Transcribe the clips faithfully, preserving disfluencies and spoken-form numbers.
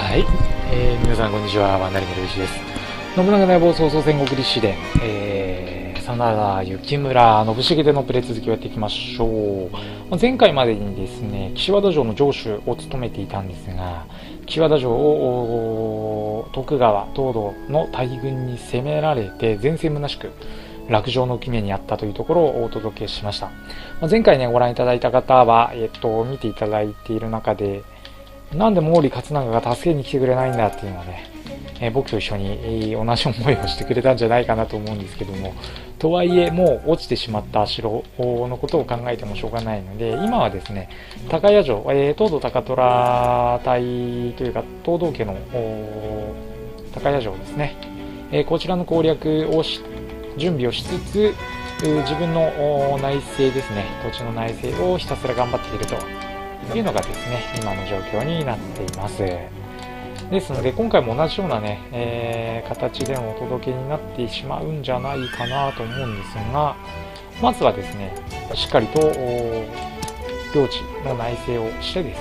はい、えー、皆さんこんにちは、ワンダリングルイシです。信長の野望早々戦国立志伝、えー、真田幸村信繁でのプレイ続きをやっていきましょう。前回までにですね、岸和田城の城主を務めていたんですが、岸和田城を徳川東堂の大軍に攻められて前線虚しく落城の決めにあったというところをお届けしました。前回ね、ご覧いただいた方は、えっと、見ていただいている中で、なんで毛利勝長が助けに来てくれないんだっていうのはね、えー、僕と一緒に、えー、同じ思いをしてくれたんじゃないかなと思うんですけども、とはいえもう落ちてしまった城のことを考えてもしょうがないので、今はですね、高谷城、えー、東堂高虎隊というか東堂家の高谷城ですね、えー、こちらの攻略をし準備をしつつ、自分の内政ですね、土地の内政をひたすら頑張っているというのがですね、今の状況になっています。ですので今回も同じようなね、えー、形でのお届けになってしまうんじゃないかなと思うんですが、まずはですね、しっかりと領地の内政をしてですね、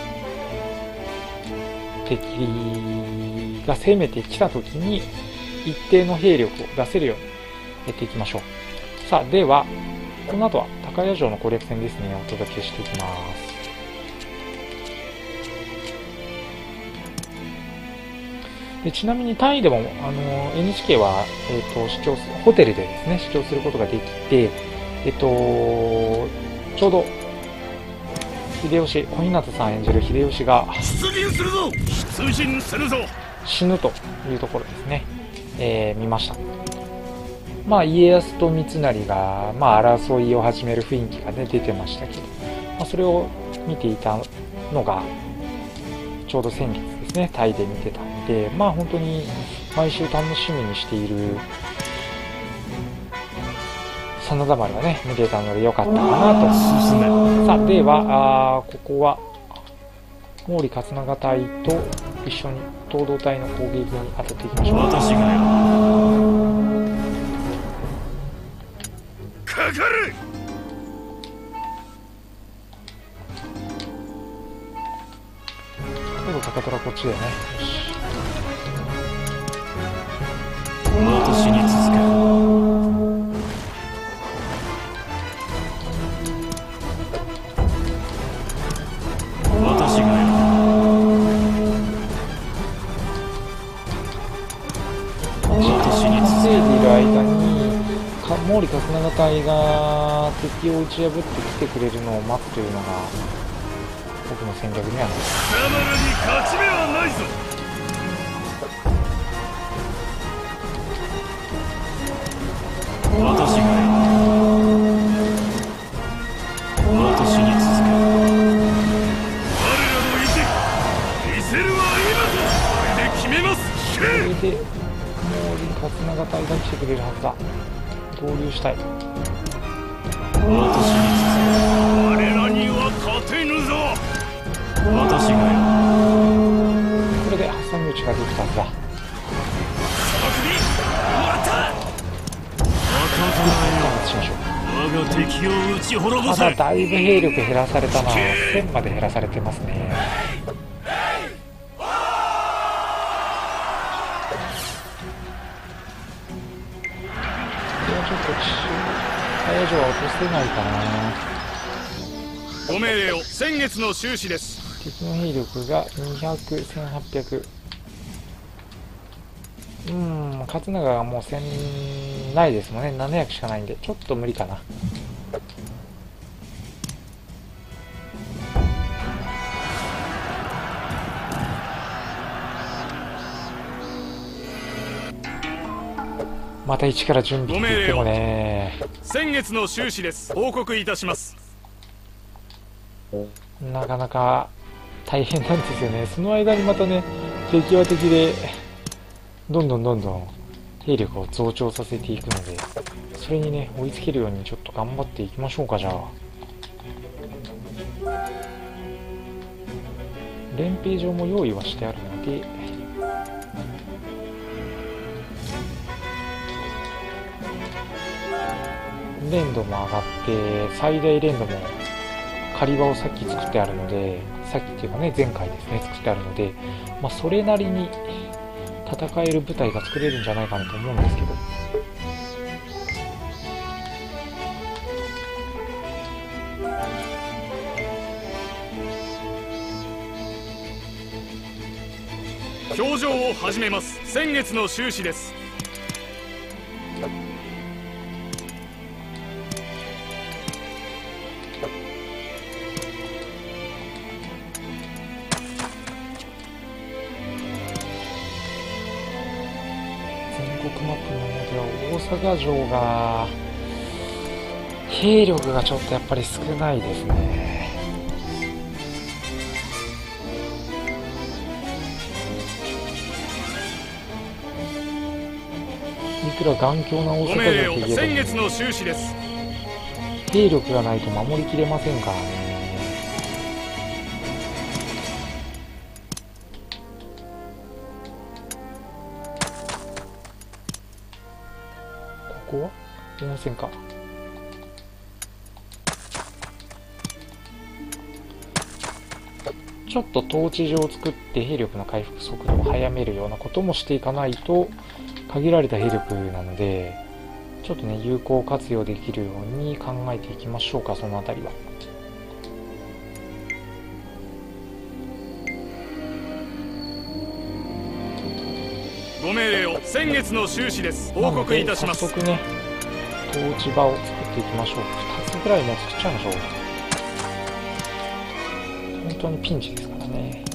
敵が攻めてきた時に一定の兵力を出せるようにやっていきましょう。さあ、ではこの後は高谷城の攻略戦ですね、お届けしていきます。でちなみにタイでもあの エヌエイチケー は、えー、と視聴ホテルでですね視聴することができて、えっ、ー、とちょうど秀吉小日向さん演じる秀吉が出陣するぞ出陣するぞ死ぬというところですね、えー、見ました。まあ家康と三成が、まあ、争いを始める雰囲気が、ね、出てましたけど、まあ、それを見ていたのがちょうど先月ですね、タイで見てたんで、まあ本当に毎週楽しみにしている真田丸がね見れたので良かったかなと。さあ、ではあここは毛利勝長隊と一緒に東堂隊の攻撃に当たっていきましょう。 私がやかかる。 高虎こっちだよね。 私に続け。私がや私に続け。稼いでいる間に毛利勝長隊が敵を打ち破ってきてくれるのを待つというのが僕の戦略にはなる。 貴様らに勝ち目はないぞ。私がや私に続け。我らの意地見せるは今ぞ。これで決めます。 これで毛利勝長隊が来てくれるはずだ。合流したい。 私に続け。我らには勝てぬぞ。私がやこれで挟み撃ちができたはずだ。 我が敵を撃ち滅ぼせ。 ただだいぶ兵力減らされたな。せんまで減らされてますね。これはちょっと高谷城は落とせないかな。 ご命令を。先月の収支です。 敵の兵力がにひゃく、せんはっぴゃく。うーん、勝長がもうせんないですもんね。ななひゃくしかないんで、ちょっと無理かな。また一から準備って言ってもね。 先月の収支です。報告いたします。 なかなか大変なんですよね。その間にまたね、敵は敵でどんどんどんどん兵力を増長させていくので、それにね追いつけるようにちょっと頑張っていきましょうか。じゃあ練兵場も用意はしてあるので、連度も上がって最大連度も狩り場をさっき作ってあるのでさっきっていうかね、前回ですね、作ってあるので、まあ、それなりに戦える部隊が作れるんじゃないかなと思うんですけど。 表情を始めます。先月の収支です。 全国マップの方では大阪城が兵力がちょっとやっぱり少ないですね。いくら頑強な大阪城って言え先月の収支です。 兵力がないと守りきれませんからね。ここは温泉か。ちょっと統治場を作って兵力の回復速度を速めるようなこともしていかないと、限られた兵力なので、ちょっとね、有効活用できるように考えていきましょうか、そのあたりは。 ご命令を。先月の収支です。報告いたします。 早速ね、統治場を作っていきましょう。ふたつぐらいもう作っちゃいましょう。本当にピンチですからね。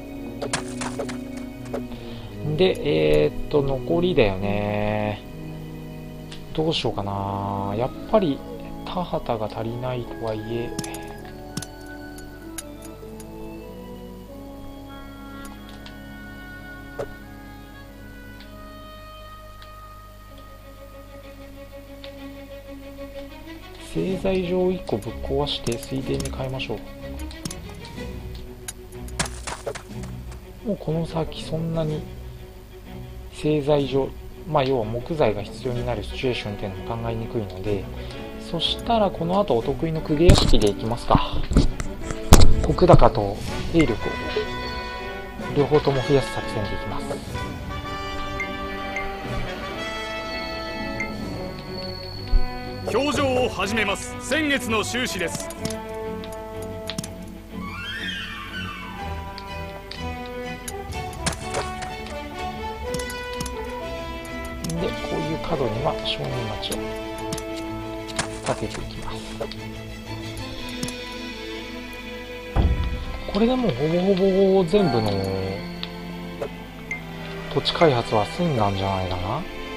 で、えー、っと、残りだよね。どうしようかな。やっぱり、田畑が足りないとはいえ、製材場をいっこぶっ壊して水田に変えましょう。もうこの先そんなに製材所、まあ要は木材が必要になるシチュエーションっていうのも考えにくいので、そしたらこの後お得意の公家屋敷でいきますか。石高と兵力を両方とも増やす作戦でいきます。 表情を始めます。先月の収支です。 で、こういう角には商人町を建てていきます。これでもうほぼほぼ全部の土地開発は済んだんじゃないかな。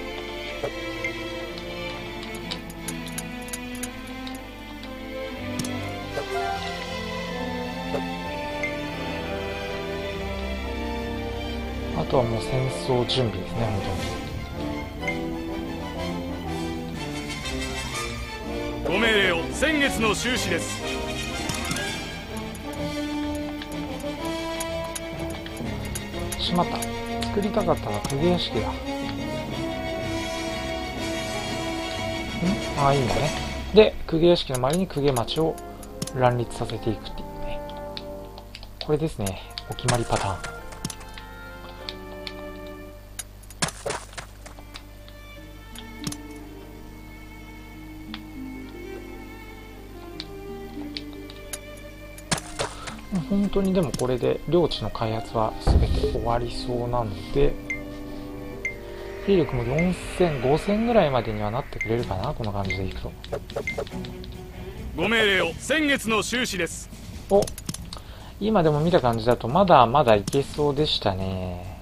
あとはもう戦争準備ですね、本当に。ご命令を。先月の収支です。 しまった。作りたかったのは公家屋敷だ。んああ、いいんだね。で、公家屋敷の周りに公家町を乱立させていくっていうね。これですね、お決まりパターン。本当にでもこれで領地の開発は全て終わりそうなので、兵力もよんせん、ごせんぐらいまでにはなってくれるかな、この感じでいくと。 ご命令を。先月の収支です。 お、今でも見た感じだとまだまだいけそうでしたね。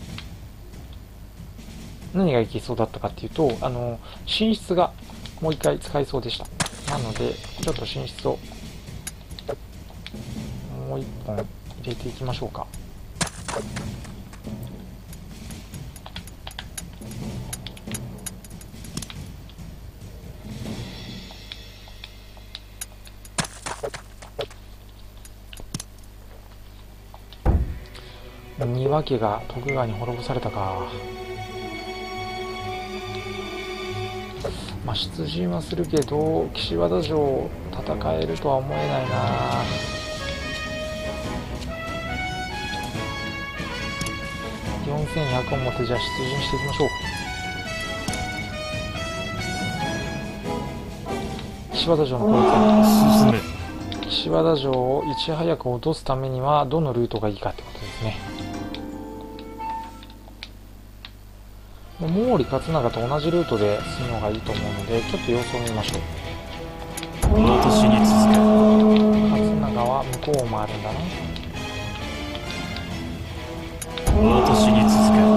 何がいけそうだったかっていうと、あの寝室がもう一回使えそうでした。なのでちょっと寝室をもう一本入れていきましょうか。庭家が徳川に滅ぼされたか。まあ出陣はするけど岸和田城戦えるとは思えないな。 よんせんひゃくを持ってじゃあ出陣していきましょう。岸和田城の攻撃。 進め。 岸和田城をいち早く落とすためにはどのルートがいいかってことですね。毛利勝長と同じルートで進むのがいいと思うので、ちょっと様子を見ましょう。 私に続け。 勝長は向こうを回るんだな。 私に続け。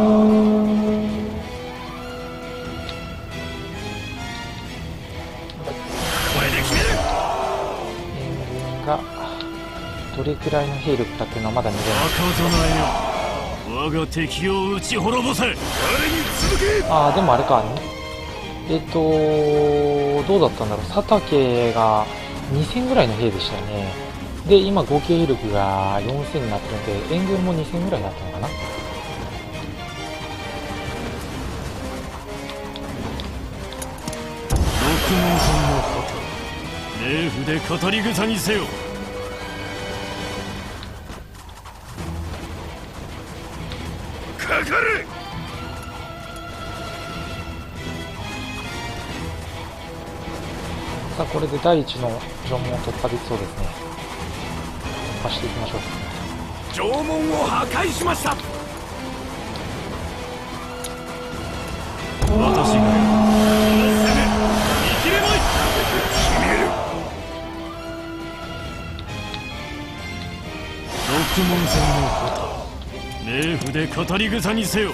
これで決める。 援軍がどれくらいの兵力かっていうのはまだ見れない。 赤備えよ。我が敵を撃ち滅ぼせ。我に続け。 ああ、でもあれか。えっと、どうだったんだろう。佐竹がにせんぐらいの兵でしたよね。で、今合計兵力がよんせんになってるので、援軍もにせんぐらいになったのかな。 六門さんの旗、冥府で語り草にせよ。かかれ。 さあ、これで第一の城門を突破できそうですね。突破していきましょう。 城門を破壊しました。私が攻め、見切れまい。決める。六門戦の旗、冥府で語り草にせよ。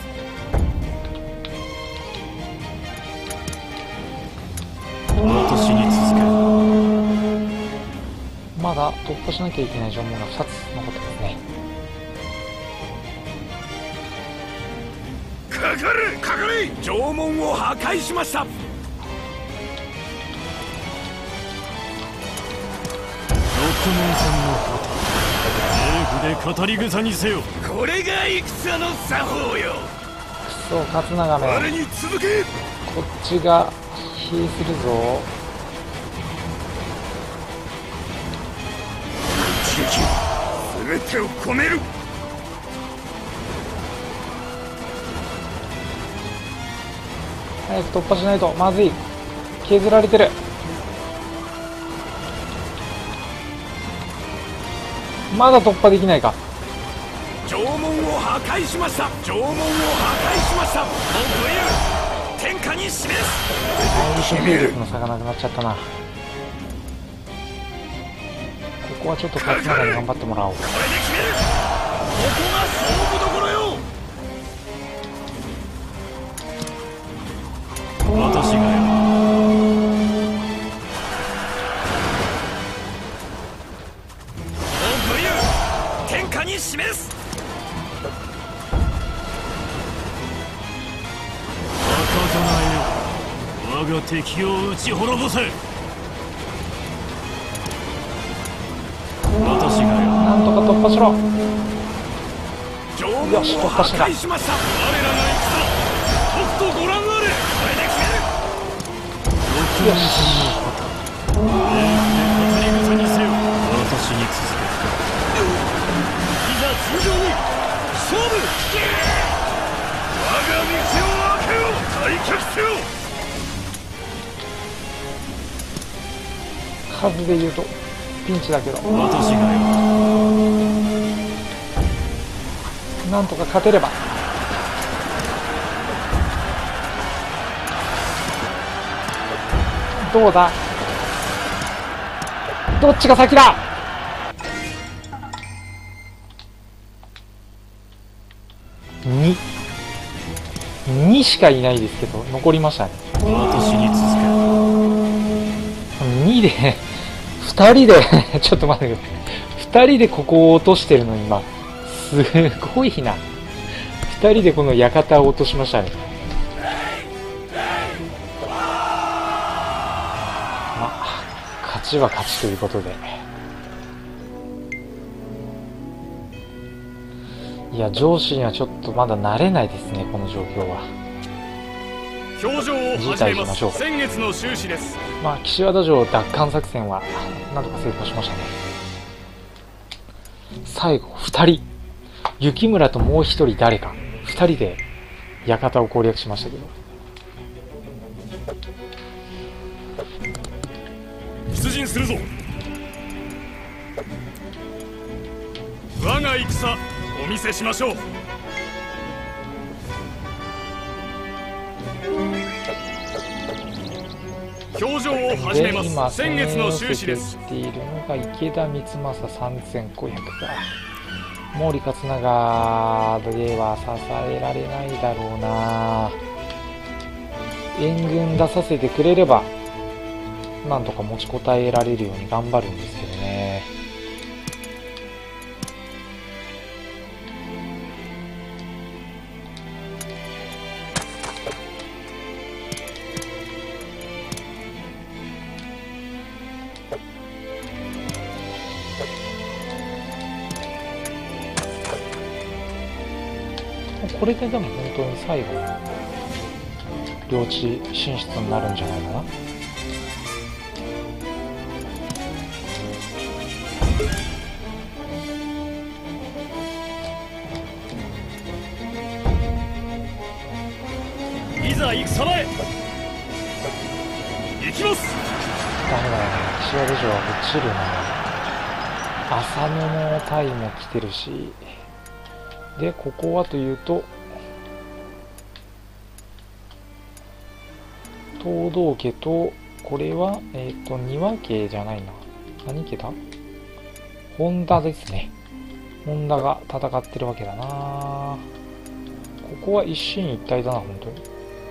私に続け。 まだ突破しなきゃいけない城門がふたつ残ってますね。 かかれかかれ。城門を破壊しました。六門戦の旗、冥府で語り草にせよ。これが戦の作法よ。 くそ、勝長め。 我に続け。 こっちが疲弊するぞ。 一撃、全てを込める。 早く突破しないとまずい。削られてる。まだ突破できないか。 城門を破壊しました。城門を破壊しました。文句言う。天下に示す。 相手兵力の差がなくなっちゃったな。ここはちょっと勝長に頑張ってもらおう。 これで決める。ここが勝負どころよ。私がよ。文句言う。天下に示す。赤備えよ。我が敵を撃ち滅ぼせ。私がよ。 なんとか突破しろ。 城門を破壊しました。我らが戦、とくとご覧あれ。これで決める。六門戦の旗、冥府で語り草にせよ。私に続け。いざ尋常に勝負。我が道を開けよ。退却せよ。 数で言うとピンチだけど、 私がよ。 なんとか勝てれば。どうだ、どっちが先だ。ににしかいないですけど残りましたね。 私に続け。 にでふたりでちょっと待ってください。ふたりでここを落としてるのに今すごいな。ふたりでこの館を落としましたね。まあ勝ちは勝ちということで、いや上司にはちょっとまだ慣れないですね、この状況は。 表情を辞始めます。 退しましょう。 先月の収支です。 まあ岸和田城奪還作戦はなんとか成功しましたね。最後ふたり、雪村ともうひとり誰か。 ふたりで館を攻略しましたけど。 出陣するぞ。我が戦お見せしましょう。表情を始めます。先月の収支です。 今攻め寄せてきているのが池田光政さんぜんごひゃくか。毛利勝長では支えられないだろうな。援軍出させてくれればなんとか持ちこたえられるように頑張るんですけどね。これででも本当に最後領地進出になるんじゃないかな。 いざ戦場へ行きます。 ダメだよね、岸和田城は落ちるな。浅野のタイも来てるし、でここはというと東道家と、これはえっ、ー、と丹羽家じゃないな、何家だ、本田ですね。本田が戦ってるわけだな。ここは一進一退だな本当に。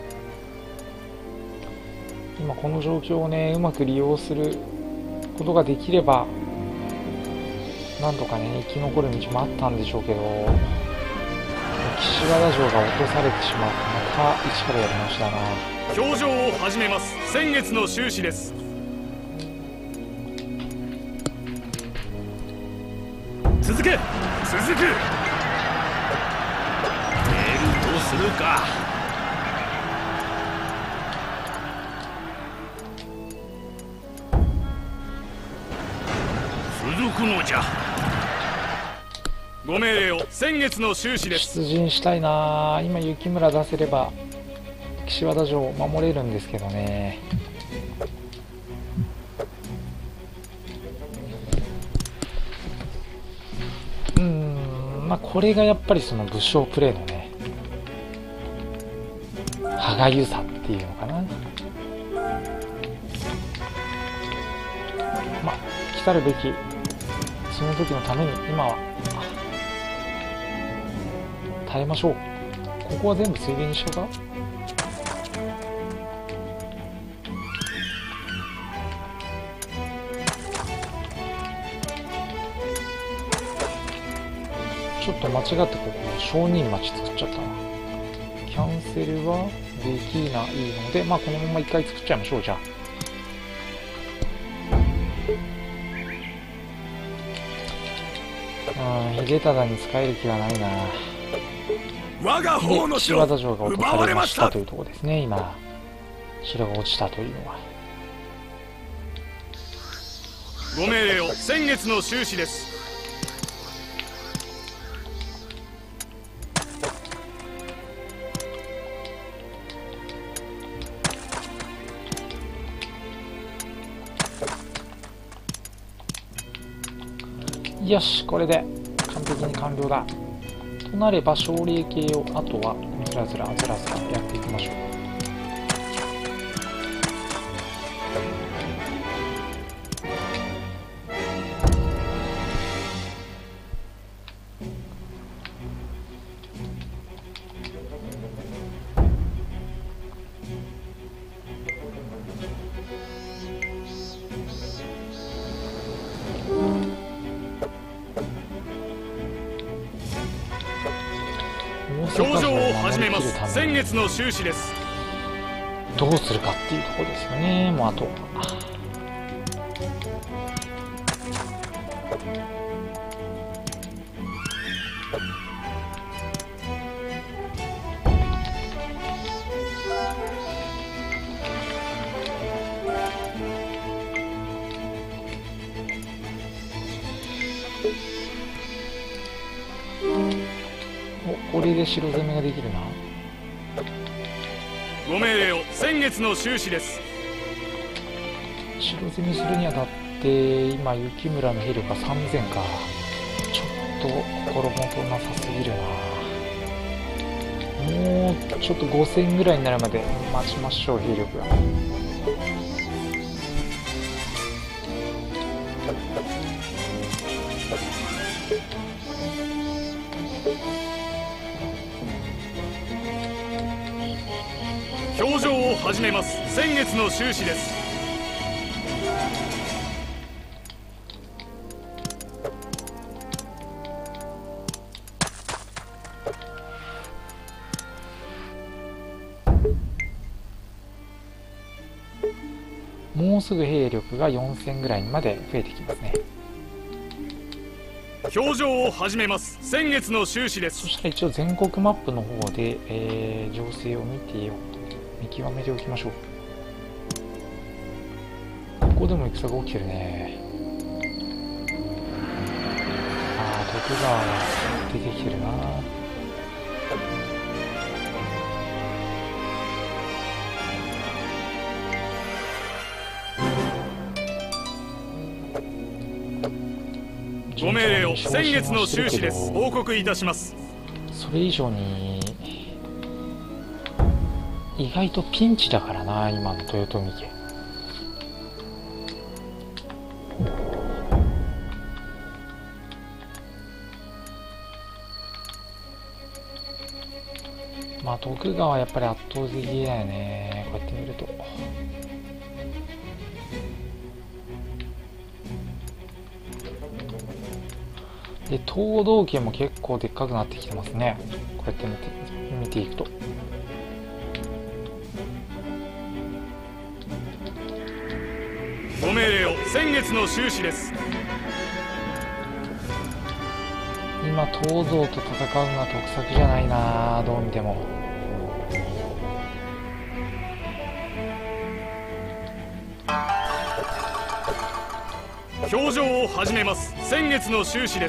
今この状況をねうまく利用することができればなんとかね生き残る道もあったんでしょうけど、岸和田城が落とされてしまうとまた一からやり直しだな。 表情を始めます。先月の収支です。続け続く。メールどうするか。続くのじゃ。ご命令を。先月の収支です。 出陣したいな。今雪村出せれば岸和田城を守れるんですけどね。うーん、まあこれがやっぱりその武将プレーのね歯がゆさっていうのかな。まあ来たるべきその時のために今は耐えましょう。ここは全部水源にしようか。ちょっと間違ってここ商人町作っちゃったな。キャンセルはできないので、まあこのまま一回作っちゃいましょう。じゃあうん秀忠に使える気はないな。 我が方の城、岸和田城が落とされましたというところですね。今城が落ちたというのは。 ご命令を。先月の収支です。 よし、これで完璧に完了だ。となれば奨励系をあとはずらずらずらずらやっていきましょう。 表情を始めます。先月の収支です。 どうするかっていうところですよね。もうあとおこれれで白攻めができるな。 ご命令を。先月の収支です。 白攻めするにあたって今雪村の兵力がさんぜんか。ちょっと心もとなさすぎるな。もうちょっとごせんぐらいになるまで待ちましょう。兵力が表情を始めます。先月の収支です。 もうすぐ兵力がよんせんぐらいにまで増えてきますね。 表情を始めます。先月の収支です。 そしたら一応全国マップの方で、えー、情勢を見て見極めておきましょう。ここでも戦が起きてるね。ああ、徳川が出てきてるな。 ご命令を。先月の収支です。報告いたします。 それ以上に意外とピンチだからな、今の豊臣家。まあ徳川はやっぱり圧倒的だよね、こうやって見ると。で東道家も結構でっかくなってきてますね、こうやって見て見ていくと。 ご命令を。先月の収支です。 今東道と戦うのは得策じゃないな、どう見ても。 表情を始めます。先月の収支です。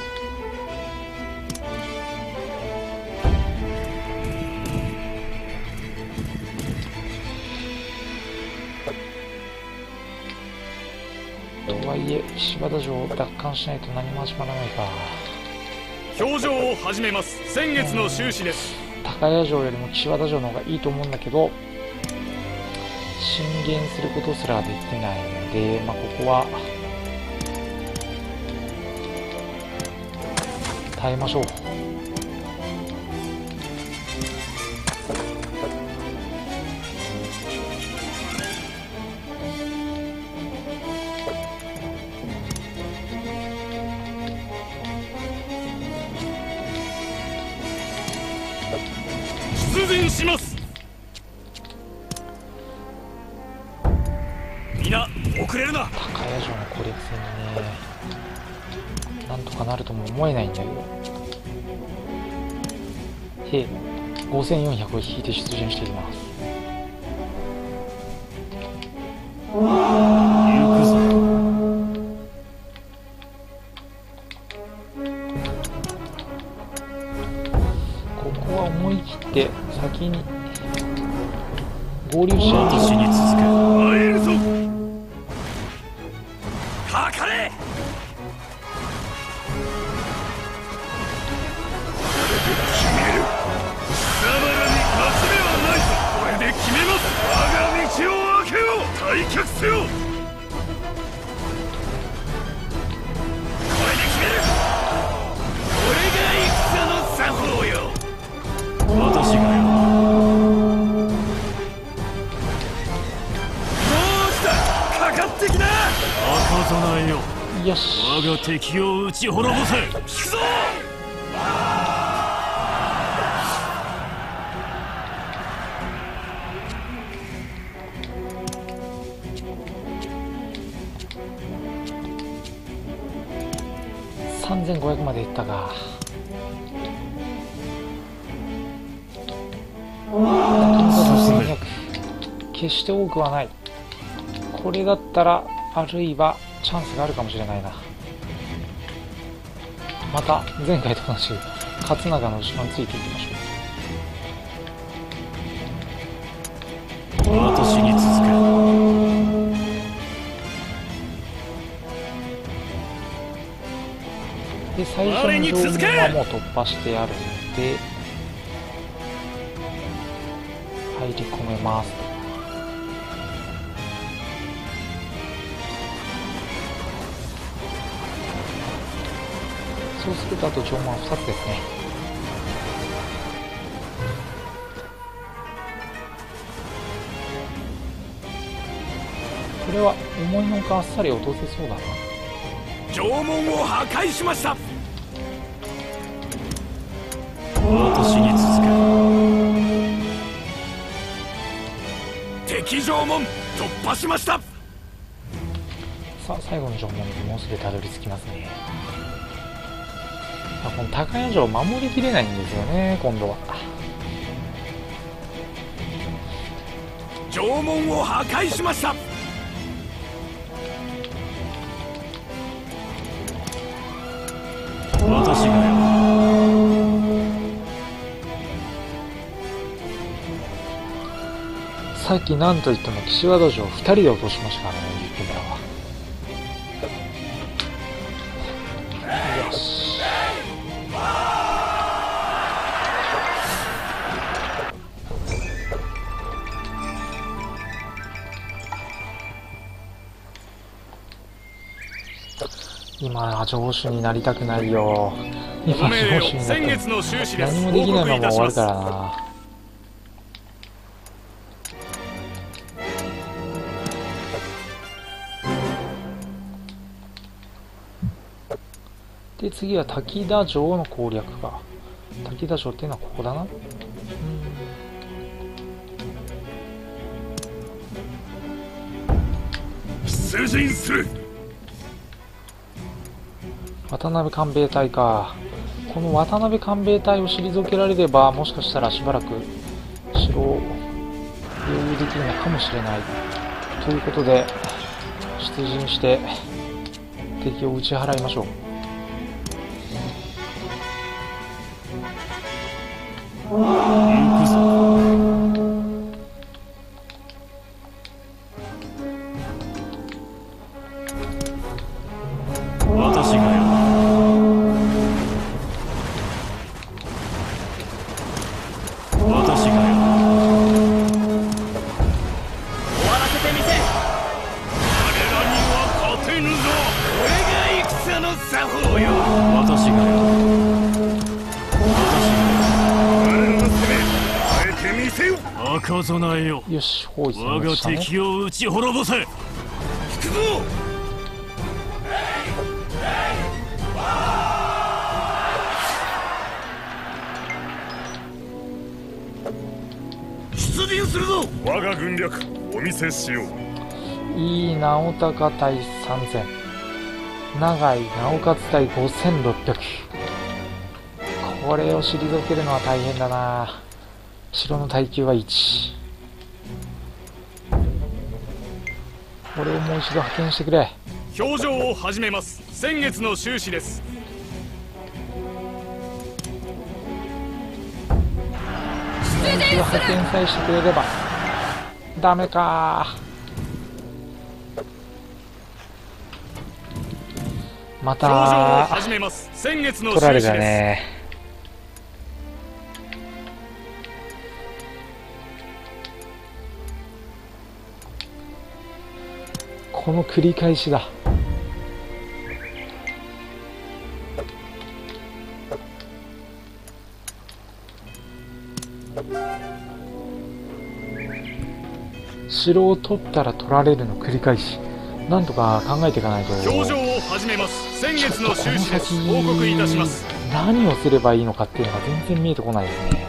とはいえ岸和田城を奪還しないと何も始まらないか。 表情を始めます。先月の収支です。 高谷城よりも岸和田城の方がいいと思うんだけど、進言することすらできないので、まあ、ここは耐えましょう。 出陣します。皆遅れるな。 高谷城の攻略戦にね、なんとかなるとも思えないんだけど、兵ごせんよんひゃくを引いて出陣していきます。 行くぞ。 ここは思い切って先に合流しちゃいます。 私に続け。参るぞ。かかれ。決める。貴様らに勝ち目はないぞ。これで決めます。我が道を開けよう。退却せよ。これで決める。これが戦の作法よ。私がよ。赤備えよ。 よし。 我が敵を撃ち滅ぼせ。引くぞ。 さんぜんごひゃくまでいったか。決して多くはない。これだったらあるいはチャンスがあるかもしれないな。また前回と同じく勝長の後ろについていきましょう。 私に続け。 で最初の上門はもう突破してあるので入り込めます。そうするとあと上門はふたつですね。これは思いのほかあっさり落とせそうだな。 城門を破壊しました。 私に続け。敵城門突破しました。 さあ最後の城門にもうすぐたどり着きますね。この高谷城を守りきれないんですよね今度は。 城門を破壊しました。 私がよ。 さっき何と言っても岸和田城をふたりで落としましたからね雪村は。よし。今城主になりたくないよ。今城主になって何もできないまま終わるからな。で次は滝田城の攻略か。滝田城っていうのはここだな。うん、 出陣する。 渡辺官兵衛隊か。この渡辺官兵衛隊を退けられればもしかしたらしばらく城を領有できるのかもしれないということで出陣して敵を打ち払いましょう。 行くぞ。私がよ。私がよ。 終わらせてみせ。我らには勝てぬぞ。これが戦の作法よ。 私がよ。赤備えよ。 よし、包囲する我がんでしたね。 敵を撃ち滅ぼせ。 引くぞ。出陣するぞ。我が軍略お見せしよう。 いい直高対さんぜん、長井直勝対ごせんろっぴゃく。これを退けるのは大変だな。城の耐久はいち。これをもう一度派遣してくれ。 表情を始めます。先月の収支です。 一度派遣さえしてくれれば。ダメか。ま表情をた始めます。先月の取られた収支です。 ね。この繰り返しだ。城を取ったら取られるの繰り返し。なんとか考えていかないと。 表情を始めます。先月のちょっとこの収支です。 先報告いたします。 何をすればいいのかっていうのが全然見えてこないですね。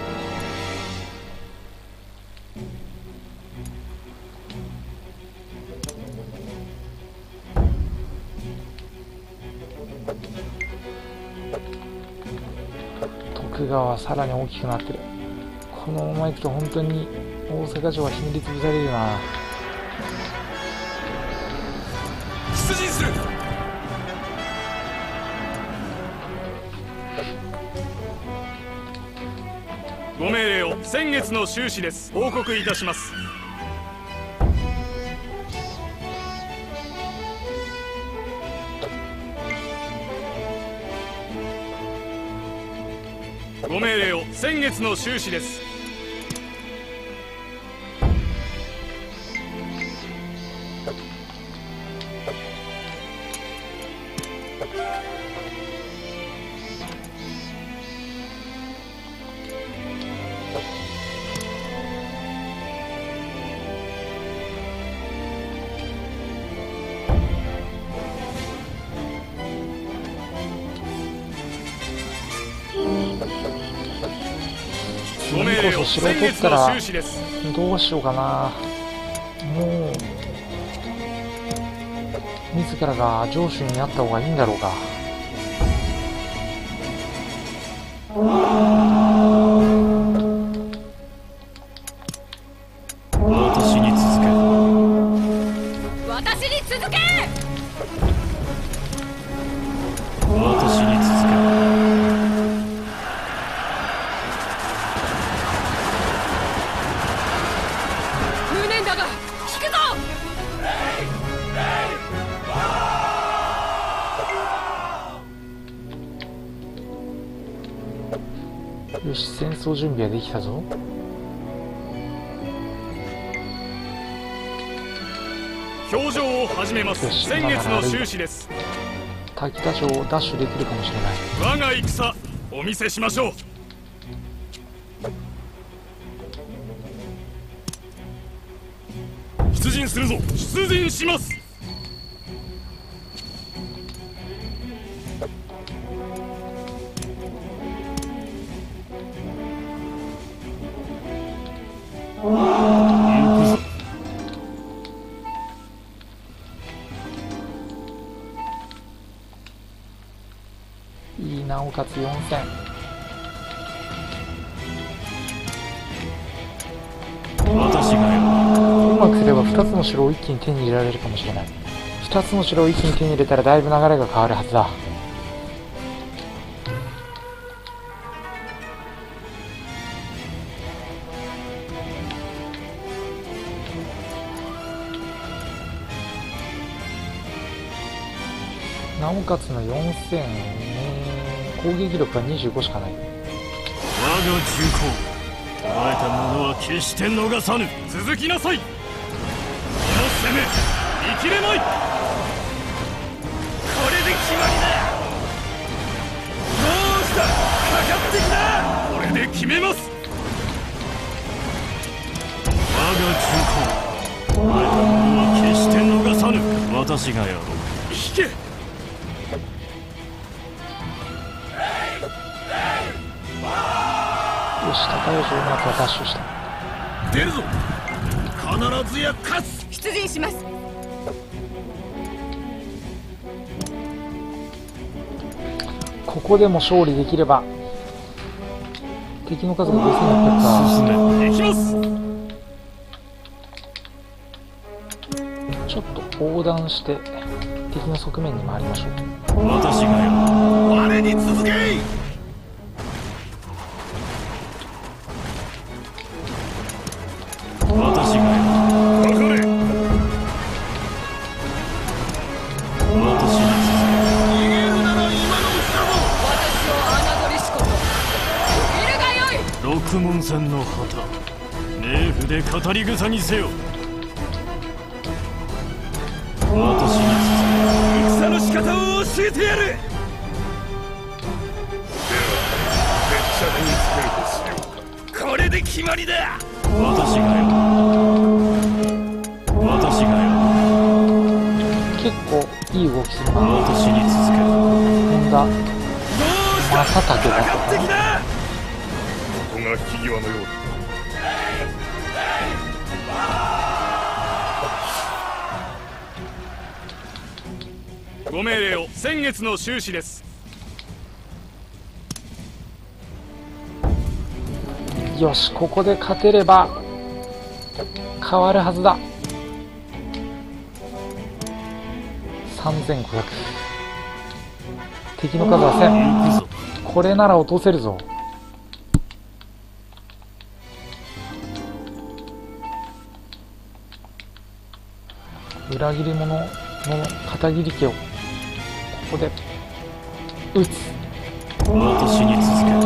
徳川はさらに大きくなってる。このままいくと本当に大阪城はひねり潰されるな。 出陣する。 ご命令を。先月の収支です。報告いたします。ご命令を。先月の収支です。ご命令を。 城を取ったらどうしようかな。もう自らが城主になった方がいいんだろうか。 私に続け。 私に続け。 私に続け。 無念だが聞くぞ。 よし、戦争準備はできたぞ。 表情を始めます。先月の収支です。 滝田城をダッシュできるかもしれない。 我が戦お見せしましょう。出陣するぞ。出陣します。 行くぞ。 いい、なおかつよんせん。 私がよ。 うまくすればふたつの城を一気に手に入れられるかもしれない。ふたつの城を一気に手に入れたらだいぶ流れが変わるはずだ。なおかつのよんせん、攻撃力はにじゅうごしかない。 我が重厚。捉えた者は決して逃さぬ。 続きなさい。この攻め見切れない。これで決まりだ。どうした。かかってきた。これで決めます。 我が重厚。捉えた者は決して逃さぬ。私がやろう。 引け。 よし、高い城の後はダッシュした。 出るぞ。必ずや勝つ。 出陣します。 ここでも勝利できれば。敵の数がごせんろっぴゃくか。 進め。 行きます。 ちょっと横断して敵の側面に回りましょう。 私がよ。 我に続け。 私がよ。 かかれ。 私に続逃げるなら今のうちだぞ。 私を侮りしこといるがよい。 け。六門戦の旗。冥府で語り草にせよ。私に続戦の仕方を教えてやる。では、べっちゃにつけるとしようか。これで決まりだ。 け。私がよ。私がよ。 結構いい動きするな。 私に続け。 本田どうした。 正武だかかってきとか。 な。ここが引き際のようだ。ご命令を。先月の収支です。 よし、ここで勝てれば変わるはずだ。さんぜんごひゃく。敵の数はせん。 行くぞ。 これなら落とせるぞ。 裏切り者の片桐家をここで撃つ。 私に続け。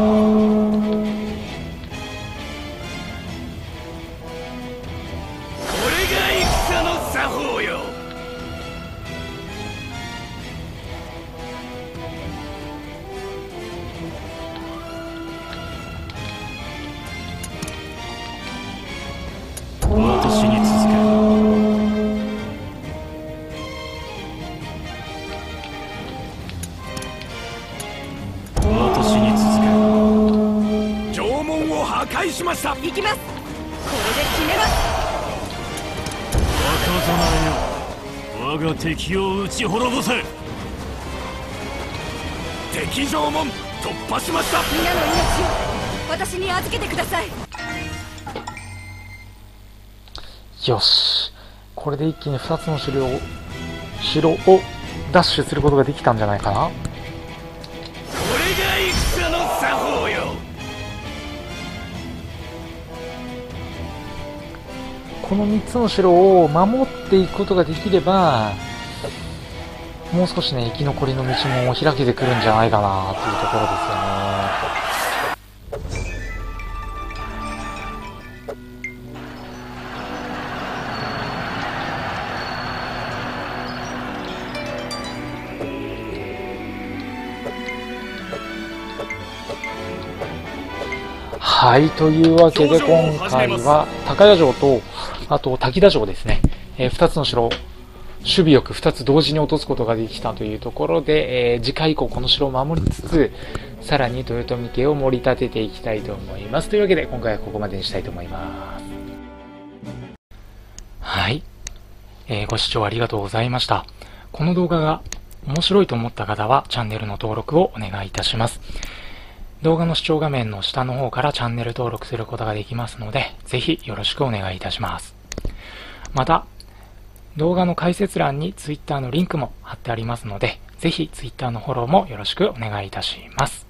これが戦の作法よ。 私に続け。私に続け。 城門を破壊しました。 行きます。これで決めます。 若様よ、我が敵を撃ち滅ぼせ。 敵城門突破しました。 皆の命を私に預けてください。 よし、これで一気にふたつの城を城をダッシュすることができたんじゃないかな。 これが戦の作法よ。 このみっつの城を守っていくことができれば、もう少しね生き残りの道も開けてくるんじゃないかなっていうところですよね。はい、というわけで今回は高谷城とあと滝田城ですね、えー、ふたつの城守備よくふたつ同時に落とすことができたというところで、えー、次回以降この城を守りつつさらに豊臣家を盛り立てていきたいと思います。というわけで今回はここまでにしたいと思います。はい、えー、ご視聴ありがとうございました。この動画が面白いと思った方はチャンネルの登録をお願いいたします。動画の視聴画面の下の方からチャンネル登録することができますので、ぜひよろしくお願いいたします。また、動画の解説欄に Twitter のリンクも貼ってありますので、ぜひ Twitter のフォローもよろしくお願いいたします。